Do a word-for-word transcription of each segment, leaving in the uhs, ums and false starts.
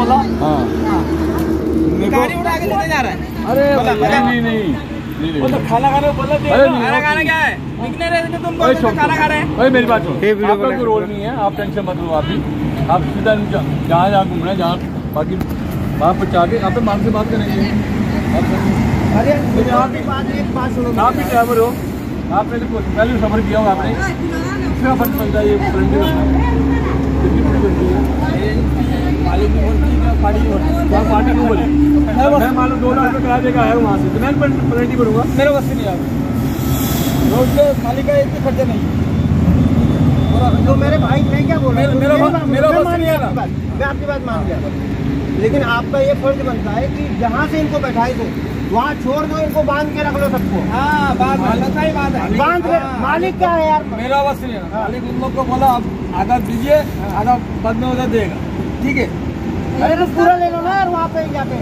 बोला। हाँ गाड़ी उड़ा के लेके जा रहा है। अरे नहीं नहीं वो तो खाना खाने को बोला। खाना खाना क्या है? बिकने रहे थे तुम बोल रहे खाना खा रहे हैं। भाई मेरी बात सुनो, आपका कोई रोल नहीं है, आप टेंशन मत लो। आप भी आप सीधा जहाँ जहाँ घूमना है, जहाँ बाकी वहाँ पर जाके आप मान से बात करेंगे। अरे आप भी ड्राइवर हो, आपने तो पहले सफर किया होगा आपने, दूसरा फर्ज बनता है ये पार्टी पार्टी को बोले मैं मान लो दो लाख रुपये किराया देगा है वहाँ से, तो मैं पेनल्टी करूँगा। मेरे बस से नहीं आया, उसके मालिक का इतने खर्चे नहीं। जो मेरे भाई थे क्या बोल रहे हैं, मेरा मेरा बस नहीं आ रहा। मैं आपकी बात मान गया, लेकिन आपका ये फर्ज बनता है कि जहाँ से इनको बैठाई दो वहाँ छोड़ दो, इनको बांध के रख लो सबको। हाँ बात सही बात है, बांध के। मालिक क्या है यार, मेरा बस नहीं है। मालिक उन लोग को बोला आप आधा दीजिए, आधा बाद में उधर देगा, ठीक है। अरे तो पूरा ले लो ना यार वहाँ पे जाके।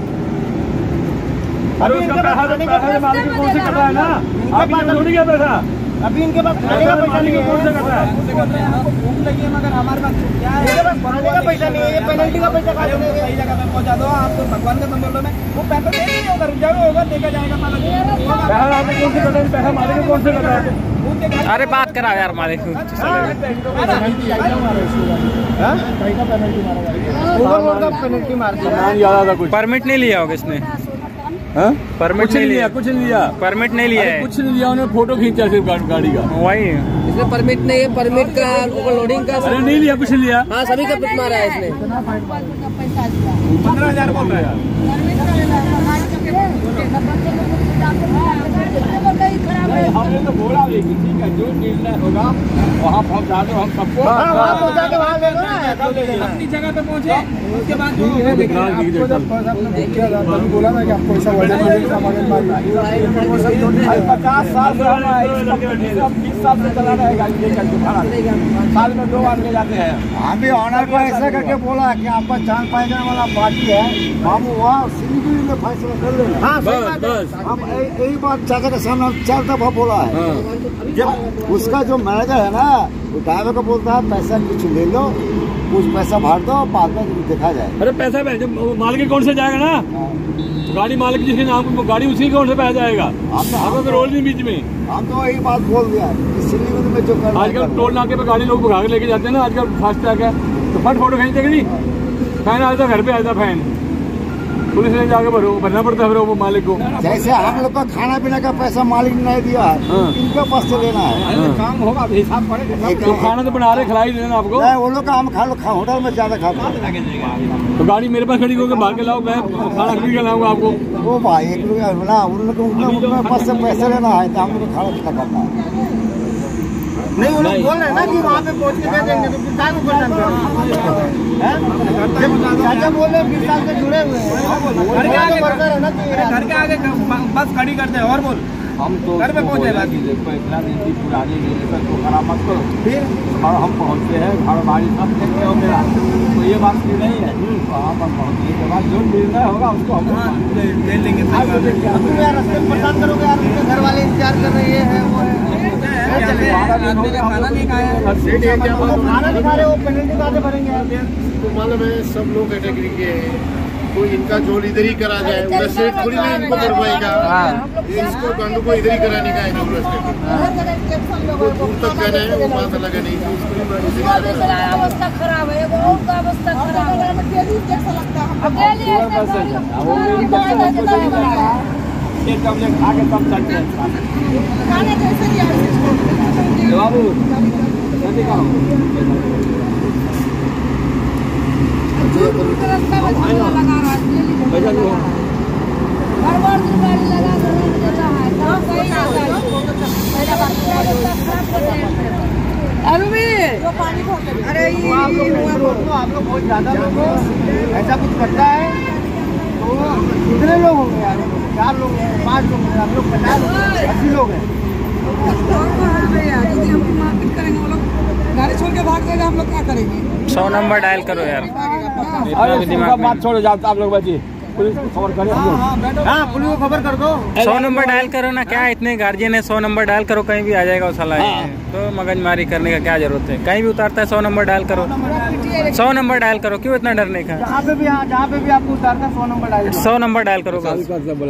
अरे उसका पैसा तो पैसा मालिक कौन से कर रहा है ना, आपके पास थोड़ी है पैसा। अभी इनके पास खाने का पैसा नहीं है, कौन से कर रहा है? भूख लगी है मगर हमारे पास क्या है, इनके पास खाने का पैसा नहीं है, ये पेनल्टी का पैसा खा लेंगे। सही जगह पे पहुंचा दो आप, तो भगवान का संबोलो में वो पैसा दे नहीं होगा, रुझाव होगा, देखा जाएगा। पैसा आपने कौन से कर रहा है, पैसा मालिक कौन से कर रहा है? अरे बात करा यार मालिक। पेनल्टी मार दी, परमिट नहीं लिया होगा इसने। परमिट नहीं लिया, कुछ नहीं लिया, परमिट नहीं लिया है, कुछ नहीं लिया। उन्होंने फोटो खींचा सिर्फ गाड़ी का, वही इसमें परमिट नहीं है, परमिट का ओवरलोडिंग का। अरे नहीं लिया, कुछ नहीं लिया। हाँ सभी का पिट मारा है इसने। पंद्रह हजार बोल रहा है। हमने तो बोला लेकिन ठीक है, जो निर्णय होगा वहाँ पहुँचा दो हम सबको। वहाँ पहुँचा के वहाँ अपनी जगह पे पहुँचे, उसके बाद बोला ना कि आपको ऐसा पचास साल बीस साल से चला रहा है गाड़ी लेकर के भाड़ा, साल में दो बार ले जाते हैं। हम भी ऑनर को ऐसा करके बोला कि आपका चांद पाएगा वाला बाकी है, हम वहाँ सिंगल में फैसला कर लेंगे। हाँ बस बस हम यही बात चाचा के सामने चार दफा बोला है। जब उसका जो मैनेजर है ना, वो ड्राइवर को बोलता है पैसा कुछ ले लो, कुछ पैसा भर दो, बाद में देखा जाए। अरे पैसा मालिक कौन से जाएगा ना, गाड़ी मालिक जिसके नाम गाड़ी उसी कौन से पैसा जाएगा। आपका तो रोल नहीं बीच में, हम तो यही बात बोल दिया सिलीगुड़ी में जो कर आजकल टोल नाके पे गाड़ी लोग भगा के लेके जाते हैं ना, आजकल फास्ट टैग है तो फट फोटो खींच देगी नहीं, फैन आता घर पे आता फैन, पुलिस ने जाके भरो भरना पड़ता है फिर वो मालिक को। जैसे हम लोग का खाना पीना का पैसा मालिक ने नहीं दिया है, इनके पास से लेना है। काम होगा हिसाब पड़ेगा, तो खाना तो बना रहे, खिलाई देना आपको। वो लोग का हम खा लो, होटल में ज्यादा खाते हैं। तो गाड़ी मेरे पास खड़ी होकर भाग के लाओ, मैं खाना खरीद के लाऊंगा आपको। वो भाई एक रुपया ना उन लोग उनके पास से पैसे लेना है, तो हम लोग खाना पीना करना है। नहीं वो लोग बोल रहे हैं ना कि वहाँ पे पहुँच के दे देंगे, तो कितना को चाचा बोल रहे बीस साल से जुड़े हुए हैं, घर के आगे घर के आगे बस खड़ी करते हैं। और बोल हम तो घर पे पहुँचे इतना दिन की पुरानी रिलेशन को खराब मत करो, फिर और हम पहुँचते हैं घर बाड़ी सब देखते हो मेरा, तो ये बात की नहीं है। वहाँ पर पहुँचने के बाद जो निर्णय होगा उसको हम ले लेंगे। तुम यार रास्ते में परेशान करोगे यार, उनके घर वाले इंतजार कर रहे हैं, वो खाना नहीं खाया, खाना नहीं खा रहे, वो पेनल्टी काटे भरेंगे। तो मालूम है सब लोग कैटेगरी के, कोई इनका जोड़ इधर ही करा जाए, उधर से थोड़ी ना इनको करवाएगा, इसको गांडू को इधर ही कराने का है। दूर तक जाना है वो बात अलग है, नहीं अवस्था खराब है, अवस्था खराब है। आगे तब चलते हैं बाबू अरे आप लोग आप लोग बहुत ज्यादा लोग ऐसा कुछ करता है तो कितने लोग होंगे यार, चार लोग पाँच लोग हैं, आप लोग पचास अस्सी लोग हैं। गाड़ी छोड़ के भाग देगा, हम लोग क्या करेंगे? सौ नंबर डायल करो यार। अरे बात छोड़ो, जाओ आप लोग बचिए। पुलिस को खबर करें हम लोग। हाँ पुलिस को खबर कर दो। सौ नंबर डायल करो ना, क्या इतने गार्जियन है, सौ नंबर डायल करो, कहीं भी आ जाएगा वो साला। तो मगजमारी करने का क्या जरूरत है, कहीं भी उतारता है सौ नंबर डायल करो, सौ नंबर डायल करो, क्यों इतना डरने का। जहाँ पे भी जहाँ पे भी आपको उतारता है सौ नंबर डायल करो। सौ नंबर डायल करो बस।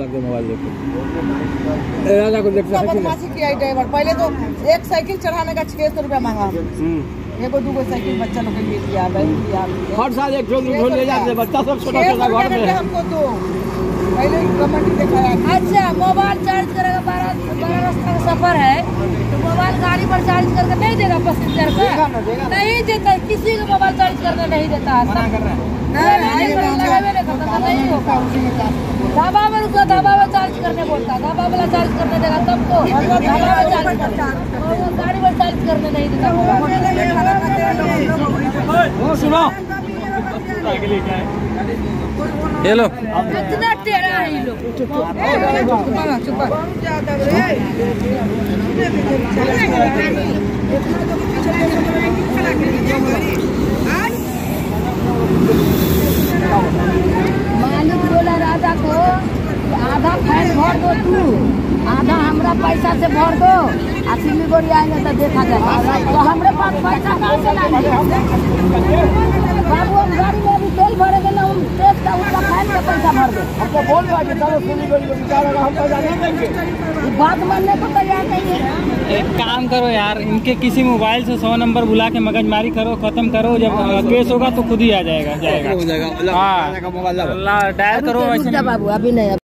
बदमाशी किया ड्राइवर। पहले तो एक साइकिल चढ़ाने का छह सौ रुपया मांगा, एगो दूगो साइकिल बच्चा लोग के लिए दिया, बहन दिया। हर साल एक जोड़ ले जाते हैं बच्चा सब छोटा छोटा घर में। हमको तो पहले कमेटी दिखाया। अच्छा मोबाइल चार्ज करेगा, बारह बारह रास्ता का सफर है तो मोबाइल गाड़ी पर चार्ज करके नहीं देगा पैसेंजर का, नहीं देता, किसी को मोबाइल चार्ज करने नहीं देता। नहीं होगा, ढाबा में रुको, ढाबा में चार्ज करने बोलता, ढाबा वाला चार्ज करने देगा तब तो, ढाबा में चार्ज करता, गाड़ी पर चार्ज करने नहीं देता। सुनो ये लो कितना टेढ़ा है ये लोग। मालिक बोला राजा को आधा फाइन भर दो तू, आधा हमरा पैसा से भर दो, आ सिलीगुड़ी आएंगे तो देखा जाएगा। तो हमरे पास पैसा कहाँ से लाएंगे बाबू, हम गाड़ी में अभी तेल भरेंगे ना, हम टैक्स का उसका फाइन का पैसा भर दो। हमको बोल रहा है कि चलो सिलीगुड़ी में विचार हम पैसा नहीं देंगे, बात मानने को तैयार नहीं है। एक काम करो यार, इनके किसी मोबाइल से सौ नंबर बुला के मगजमारी करो, खत्म करो, जब केस होगा तो खुद ही आ जाएगा जाएगा। हाँ डायल करो। बाबू अभी नहीं।